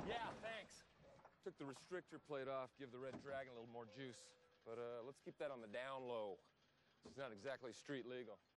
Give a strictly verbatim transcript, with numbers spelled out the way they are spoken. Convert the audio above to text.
Yeah, thanks. Took the restrictor plate off, give the Red Dragon a little more juice. But uh, let's keep that on the down low. It's not exactly street legal.